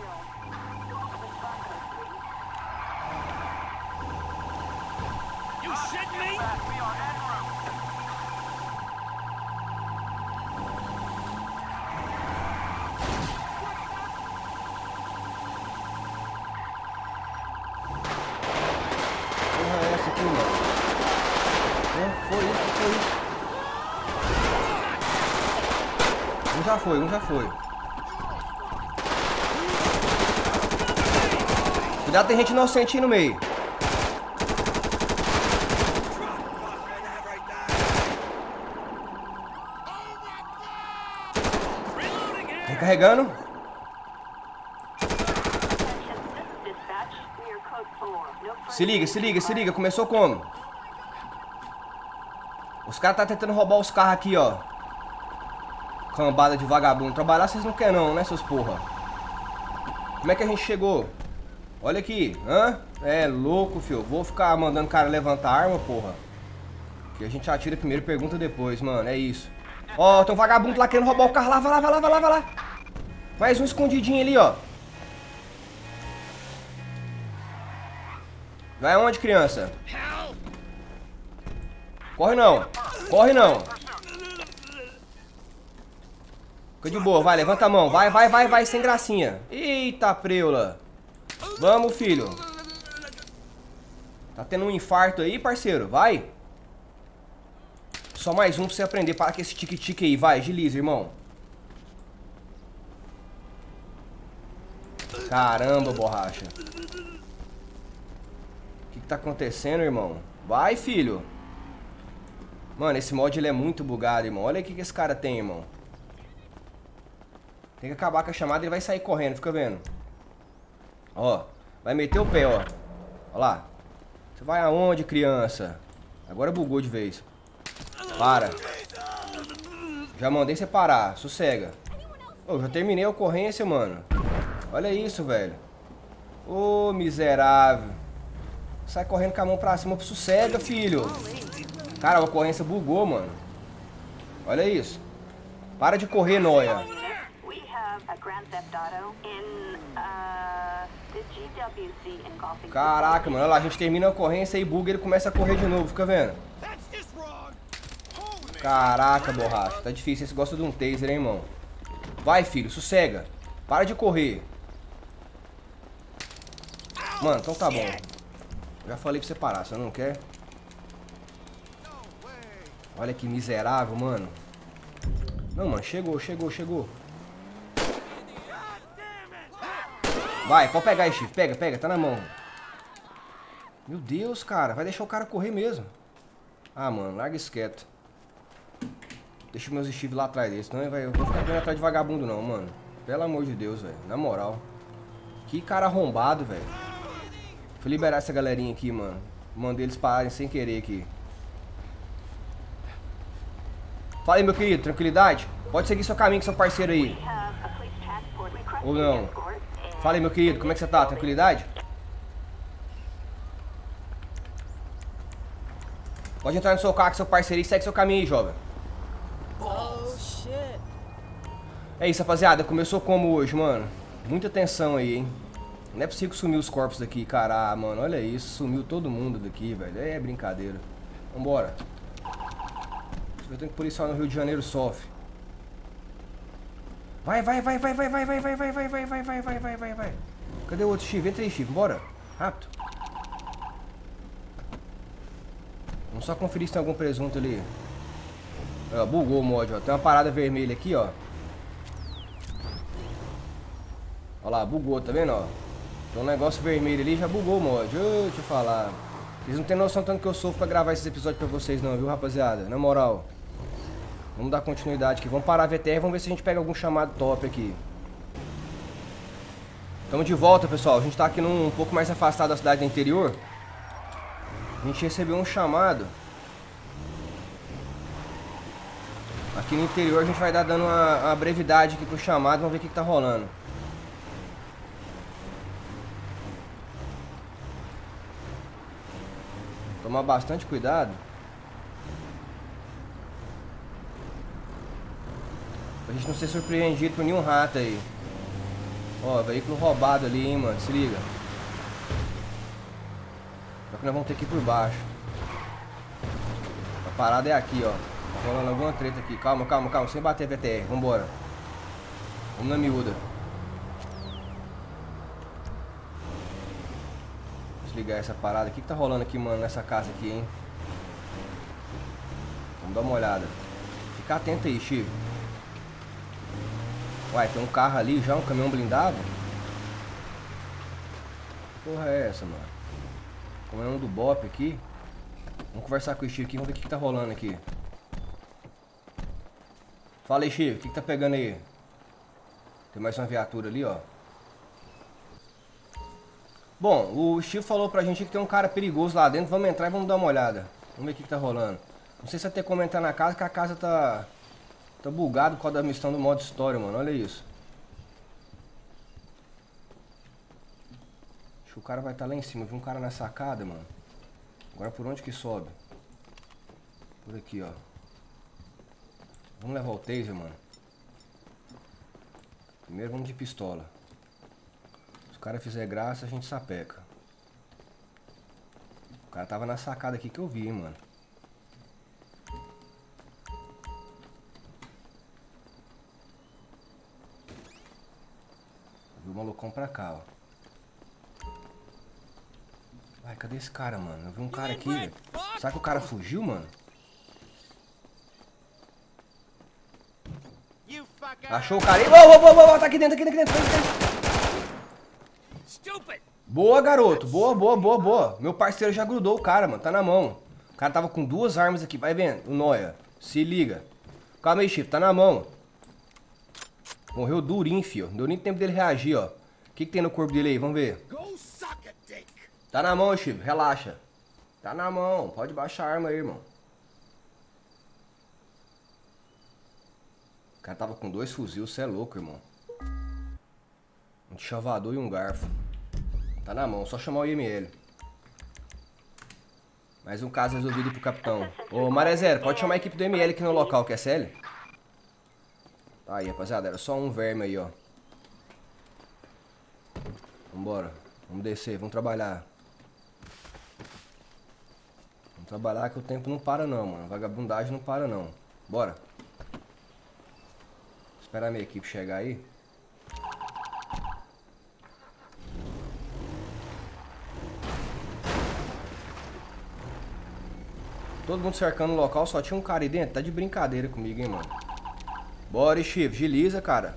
Um já foi. Cuidado, tem gente inocente aí no meio. Recarregando. Se liga, se liga, se liga. Começou como? Os caras tá tentando roubar os carros aqui, ó. Cambada de vagabundo. Trabalhar vocês não querem não, né, seus porra? Como é que a gente chegou? Olha aqui. Hã? É louco, filho. Vou ficar mandando o cara levantar a arma, porra. Que a gente atira primeiro e pergunta depois, mano. É isso. Ó, tem um vagabundo lá querendo roubar o carro. Lá, vai lá, vai lá, vai lá, vai lá. Mais um escondidinho ali, ó. Vai aonde, criança? Corre não. Corre não. Fica de boa, vai, levanta a mão. Vai, vai, vai, vai, sem gracinha. Eita, preula. Vamos, filho. Tá tendo um infarto aí, parceiro. Vai. Só mais um pra você aprender. Para com esse tique-tique aí. Vai, agiliza, irmão. Caramba, borracha. O que tá acontecendo, irmão? Vai, filho. Mano, esse mod ele é muito bugado, irmão. Olha aí o que esse cara tem, irmão. Tem que acabar com a chamada e ele vai sair correndo, fica vendo. Ó, vai meter o pé, ó. Ó lá. Você vai aonde, criança? Agora bugou de vez. Para. Já mandei você parar, sossega. Ô, já terminei a ocorrência, mano. Olha isso, velho. Ô, miserável. Sai correndo com a mão pra cima, sossega, filho. Cara, a ocorrência bugou, mano. Olha isso. Para de correr, noia. Caraca, mano, olha lá, a gente termina a ocorrência e buga e ele começa a correr de novo, fica vendo? Caraca, borracha, tá difícil, esse gosta de um taser, hein, irmão? Vai, filho, sossega. Para de correr. Mano, então tá bom. Já falei pra você parar, você não quer? Olha que miserável, mano. Não, mano, chegou, chegou, chegou. Vai, pode pegar aí, Chief. Pega, pega, tá na mão. Meu Deus, cara. Vai deixar o cara correr mesmo. Ah, mano, larga isso quieto. Deixa meus Steve lá atrás dele, senão eu vou ficar correndo atrás de vagabundo não, mano. Pelo amor de Deus, velho. Na moral. Que cara arrombado, velho. Fui liberar essa galerinha aqui, mano. Mandei eles pararem sem querer aqui. Fala aí, meu querido. Tranquilidade? Pode seguir seu caminho com seu parceiro aí. Ou não? Fala aí, meu querido. Como é que você tá? Tranquilidade? Pode entrar no seu carro com seu parceiro e segue seu caminho aí, jovem. É isso, rapaziada. Começou como hoje, mano? Muita tensão aí, hein? Não é possível que sumiu os corpos daqui, cara. Ah, mano, olha isso. Sumiu todo mundo daqui, velho. É brincadeira. Vambora. Eu tenho que policial no Rio de Janeiro sofre. Vai, vai, vai, vai, vai, vai, vai, vai, vai, vai, vai, vai, vai, vai, vai, vai, vai. Cadê o outro Chief? Entra aí, Chief. Bora. Rápido. Vamos só conferir se tem algum presunto ali. Ó, bugou o mod, ó. Tem uma parada vermelha aqui, ó. Ó lá, bugou, tá vendo, ó? Tem um negócio vermelho ali, já bugou o mod. Ô, deixa eu falar. Vocês não tem noção tanto que eu sofro pra gravar esses episódios pra vocês não, viu, rapaziada? Na moral. Vamos dar continuidade aqui. Vamos parar a VTR e vamos ver se a gente pega algum chamado top aqui. Estamos de volta, pessoal. A gente tá aqui um pouco mais afastado da cidade do interior. A gente recebeu um chamado. Aqui no interior a gente vai dar dando uma brevidade aqui pro chamado. Vamos ver o que tá rolando. Tomar bastante cuidado. Pra gente não ser surpreendido por nenhum rato aí. Ó, veículo roubado ali, hein, mano. Se liga. Só que nós vamos ter que ir por baixo. A parada é aqui, ó. Tá rolando alguma treta aqui. Calma, calma, calma. Sem bater VTR. Vambora. Vamos na miúda. Desligar essa parada. O que tá rolando aqui, mano, nessa casa aqui, hein? Vamos dar uma olhada. Fica atento aí, Chico. Uai, tem um carro ali já, um caminhão blindado? Que porra é essa, mano? Caminhão do Bop aqui. Vamos conversar com o Chico aqui, vamos ver o que tá rolando aqui. Fala aí, Chico, o que tá pegando aí? Tem mais uma viatura ali, ó. Bom, o Chico falou pra gente que tem um cara perigoso lá dentro. Vamos entrar e vamos dar uma olhada. Vamos ver o que tá rolando. Não sei se vai ter como entrar na casa, que a casa tá bugado por causa da missão do modo história, mano. Olha isso. Acho que o cara vai estar lá em cima. Eu vi um cara na sacada, mano. Agora por onde que sobe? Por aqui, ó. Vamos levar o taser, mano. Primeiro vamos de pistola. Se o cara fizer graça, a gente sapeca. O cara tava na sacada aqui que eu vi, hein, mano. Vi o malucão pra cá, ó. Ai, cadê esse cara, mano? Eu vi um cara aqui, velho. Será que o cara fugiu, mano? Achou o cara aí? Uou, tá aqui dentro, tá aqui dentro. Boa, garoto. Boa. Meu parceiro já grudou o cara, mano. Tá na mão. O cara tava com duas armas aqui. Vai vendo, o Noia. Se liga. Calma aí, Chico. Tá na mão. Morreu durinho, fio. Não deu nem tempo dele reagir, ó. O que tem no corpo dele aí? Vamos ver. Tá na mão, Chico. Relaxa. Tá na mão. Pode baixar a arma aí, irmão. O cara tava com 2 fuzil. Você é louco, irmão. Um chavador e um garfo. Tá na mão. Só chamar o IML. Mais um caso resolvido pro capitão. Ô, Maré Zero, pode chamar a equipe do ML aqui no local, quer CL? Tá aí, rapaziada. Era só um verme aí, ó. Vambora. Vamos descer, vamos trabalhar. Vamos trabalhar que o tempo não para não, mano. Vagabundagem não para não. Bora. Esperar a minha equipe chegar aí. Todo mundo cercando o local, só tinha um cara aí dentro. Tá de brincadeira comigo, hein, mano. Bora, Chico. Agiliza, cara.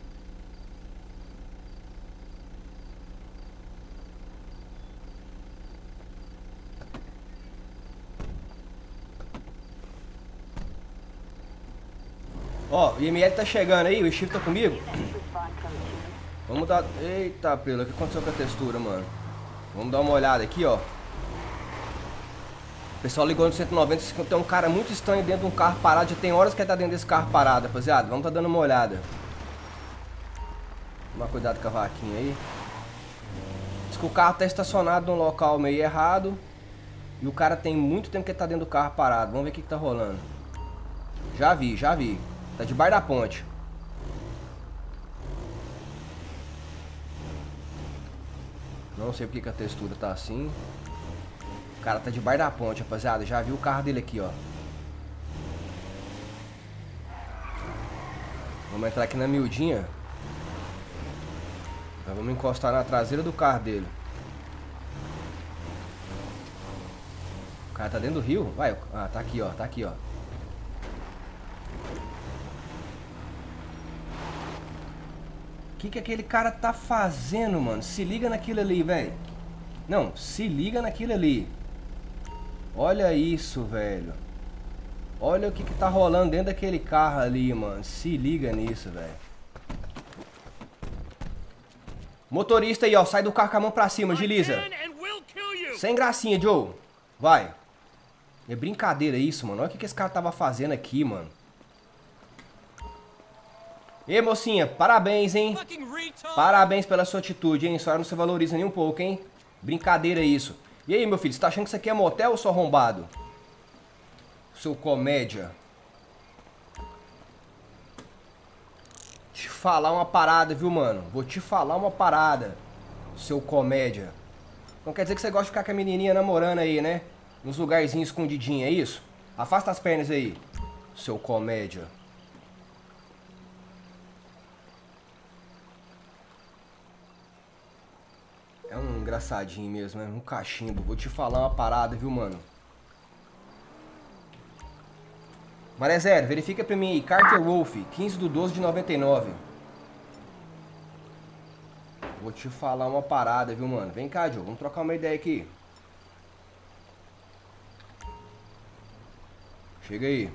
Ó, o IML tá chegando aí, o Chico tá comigo. Vamos dar... Eita, prela, o que aconteceu com a textura, mano? Vamos dar uma olhada aqui, ó. O pessoal ligou no 190, tem um cara muito estranho dentro de um carro parado. Já tem horas que ele tá dentro desse carro parado, rapaziada. Vamos tá dando uma olhada. Tomar cuidado com a vaquinha aí. Diz que o carro tá estacionado num local meio errado. E o cara tem muito tempo que ele tá dentro do carro parado. Vamos ver o que tá rolando. Já vi. Tá debaixo da ponte. Não sei porque que a textura tá assim. O cara tá debaixo da ponte, rapaziada. Já vi o carro dele aqui, ó. Vamos entrar aqui na miudinha. Então vamos encostar na traseira do carro dele. O cara tá dentro do rio? Vai. Ah, tá aqui, ó. Tá aqui, ó. O que aquele cara tá fazendo, mano? Se liga naquilo ali, velho. Não, se liga naquilo ali. Olha isso, velho. Olha o que tá rolando dentro daquele carro ali, mano. Se liga nisso, velho. Motorista aí, ó. Sai do carro com a mão pra cima, agiliza. Sem gracinha, Joe. Vai. É brincadeira isso, mano. Olha o que esse cara tava fazendo aqui, mano. Ei, mocinha, parabéns, hein? Parabéns pela sua atitude, hein? A senhora não se valoriza nem um pouco, hein? Brincadeira isso. E aí, meu filho, você tá achando que isso aqui é motel ou só arrombado? Seu comédia. Te falar uma parada, viu, mano? Vou te falar uma parada, seu comédia. Então quer dizer que você gosta de ficar com a menininha namorando aí, né? Nos lugarzinhos escondidinhos, é isso? Afasta as pernas aí, seu comédia. É um engraçadinho mesmo, né? Um cachimbo. Vou te falar uma parada, viu, mano? Maré Zero, verifica pra mim aí. Carter Wolf, 15/12/99. Vou te falar uma parada, viu, mano? Vem cá, Joe. Vamos trocar uma ideia aqui. Chega aí.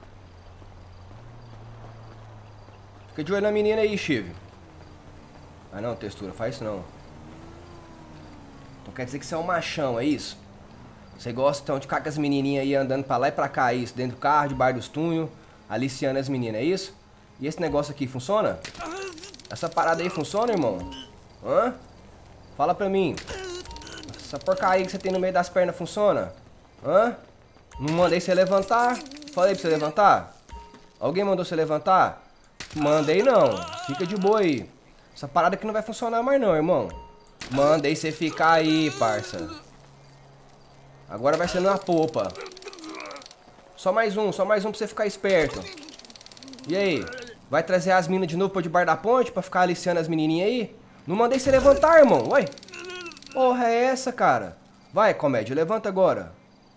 Fica de olho na menina aí, Chive. Ah, não, textura. Faz isso não. Então quer dizer que você é um machão, é isso? Você gosta então de ficar com as menininhas aí andando pra lá e pra cá, é isso? Dentro do carro, debaixo dos tunhos, aliciando as meninas, é isso? E esse negócio aqui funciona? Essa parada aí funciona, irmão? Hã? Fala pra mim. Essa porcaria que você tem no meio das pernas funciona? Hã? Não mandei você levantar? Falei pra você levantar? Alguém mandou você levantar? Mandei não. Fica de boa aí. Essa parada aqui não vai funcionar mais não, irmão. Mandei você ficar aí, parça. Agora vai ser na popa. Só mais um pra você ficar esperto. E aí? Vai trazer as minas de novo pra debaixo da ponte pra ficar aliciando as menininhas aí? Não mandei você levantar, irmão. Ué? Porra é essa, cara? Vai, comédia, levanta agora.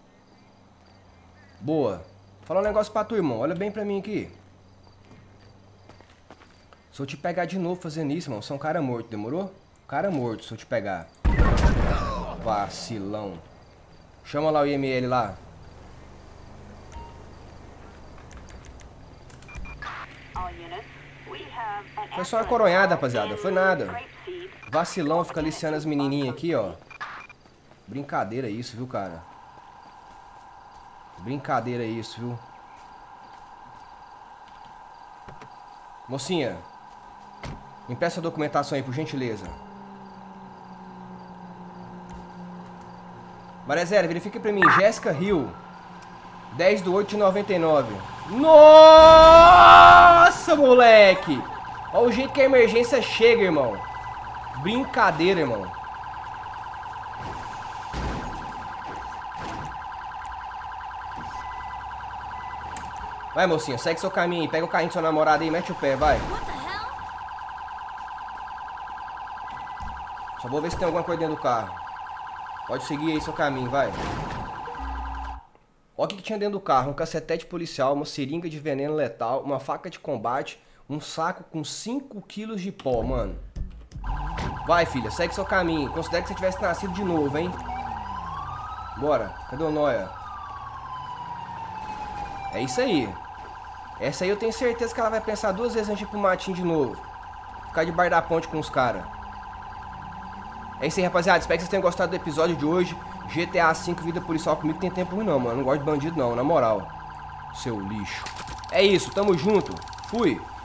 Boa. Fala um negócio pra tu, irmão. Olha bem pra mim aqui. Se eu te pegar de novo fazendo isso, irmão, você é um cara morto, demorou? Cara morto, se eu te pegar. Vacilão. Chama lá o IML lá. Foi só uma coronhada, rapaziada. Foi nada. Vacilão, fica aliciando as menininhas aqui, ó. Brincadeira isso, viu, cara? Brincadeira isso, viu? Mocinha, me empresta a documentação aí, por gentileza. Maré Zero, verifique pra mim. Jéssica Hill, 10/8/99. Nossa, moleque! Olha o jeito que a emergência chega, irmão. Brincadeira, irmão. Vai, mocinha, segue seu caminho aí. Pega o carrinho do seu namorado aí, mete o pé, vai. Só vou ver se tem alguma coisa dentro do carro. Pode seguir aí seu caminho, vai. Olha o que tinha dentro do carro. Um cacetete policial, uma seringa de veneno letal, uma faca de combate, um saco com 5 quilos de pó, mano. Vai, filha, segue seu caminho. Considera que você tivesse nascido de novo, hein? Bora. Cadê o Noia? É isso aí. Essa aí eu tenho certeza que ela vai pensar 2 vezes antes de ir pro matinho de novo. Ficar debaixo da ponte com os caras. É isso aí, rapaziada. Espero que vocês tenham gostado do episódio de hoje. GTA V, vida policial comigo tem tempo ruim não, mano. Eu não gosto de bandido não, na moral. Seu lixo. É isso, tamo junto. Fui.